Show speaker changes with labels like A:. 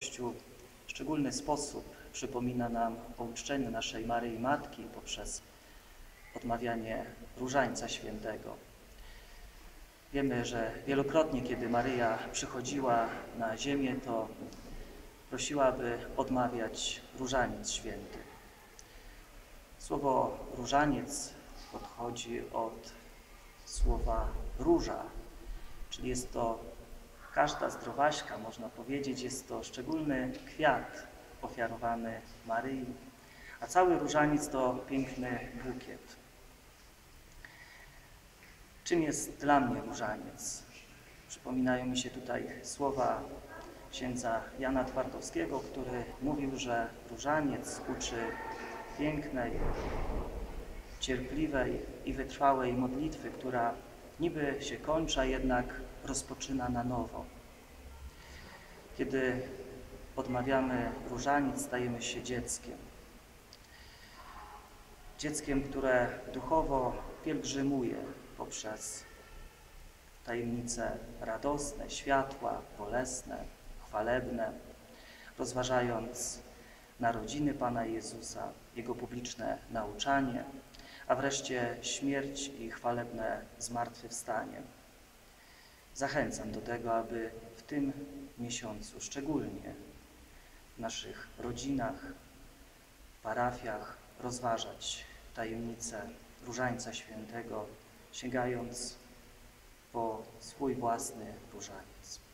A: Kościół w szczególny sposób przypomina nam o uczczeniu naszej Maryi Matki poprzez odmawianie Różańca Świętego. Wiemy, że wielokrotnie, kiedy Maryja przychodziła na ziemię, to prosiła, by odmawiać Różaniec Święty. Słowo różaniec pochodzi od słowa róża, czyli jest to każda zdrowaśka, można powiedzieć, jest to szczególny kwiat ofiarowany Maryi, a cały różaniec to piękny bukiet. Czym jest dla mnie różaniec? Przypominają mi się tutaj słowa księdza Jana Twardowskiego, który mówił, że różaniec uczy pięknej, cierpliwej i wytrwałej modlitwy, która niby się kończy, a jednak rozpoczyna na nowo. Kiedy odmawiamy różaniec, stajemy się dzieckiem. Dzieckiem, które duchowo pielgrzymuje poprzez tajemnice radosne, światła, bolesne, chwalebne, rozważając narodziny Pana Jezusa, Jego publiczne nauczanie, a wreszcie śmierć i chwalebne zmartwychwstanie. Zachęcam do tego, aby w tym miesiącu, szczególnie w naszych rodzinach, parafiach, rozważać tajemnicę Różańca Świętego, sięgając po swój własny różaniec.